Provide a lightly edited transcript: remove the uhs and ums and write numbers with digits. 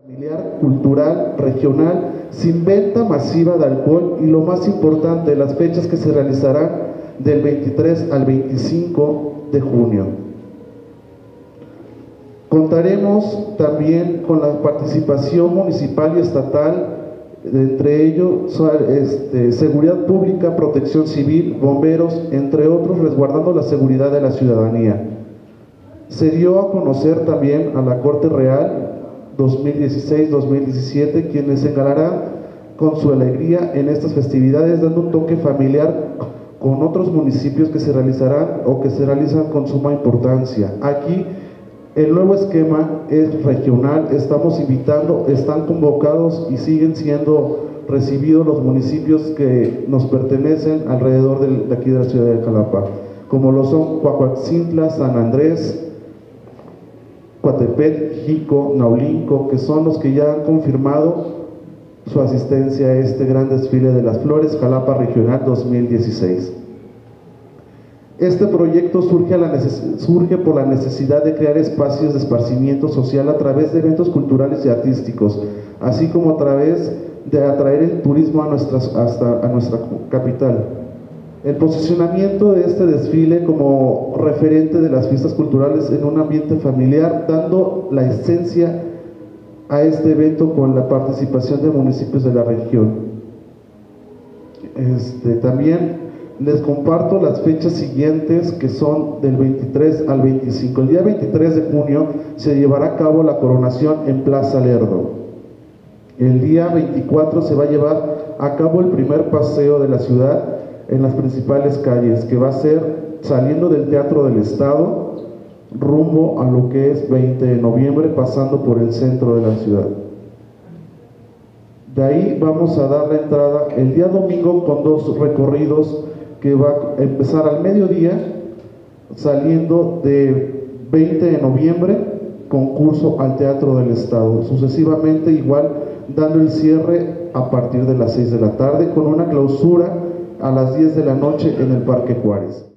Familiar, cultural, regional, sin venta masiva de alcohol y lo más importante, las fechas que se realizarán del 23 al 25 de junio. Contaremos también con la participación municipal y estatal, entre ellos seguridad pública, protección civil, bomberos, entre otros, resguardando la seguridad de la ciudadanía. Se dio a conocer también a la Corte Real 2016-2017, quienes se engalarán con su alegría en estas festividades, dando un toque familiar con otros municipios que se realizarán o que se realizan con suma importancia. Aquí el nuevo esquema es regional, estamos invitando, están convocados y siguen siendo recibidos los municipios que nos pertenecen alrededor de aquí de la ciudad de Jalapa, como lo son Cuacuatzintla, San Andrés, Coatepec, Jico, Naulinco, que son los que ya han confirmado su asistencia a este gran desfile de las flores Jalapa Regional 2016. Este proyecto surge por la necesidad de crear espacios de esparcimiento social a través de eventos culturales y artísticos, así como a través de atraer el turismo a nuestra capital. El posicionamiento de este desfile como referente de las fiestas culturales en un ambiente familiar, dando la esencia a este evento con la participación de municipios de la región. También les comparto las fechas siguientes, que son del 23 al 25. El día 23 de junio se llevará a cabo la coronación en Plaza Lerdo. El día 24 se va a llevar a cabo el primer paseo de la ciudad en las principales calles, que va a ser saliendo del Teatro del Estado rumbo a lo que es 20 de noviembre, pasando por el centro de la ciudad. De ahí vamos a dar la entrada el día domingo con dos recorridos que va a empezar al mediodía, saliendo de 20 de noviembre, concurso al Teatro del Estado, sucesivamente igual dando el cierre a partir de las 6 de la tarde con una clausura a las 10 de la noche en el Parque Juárez.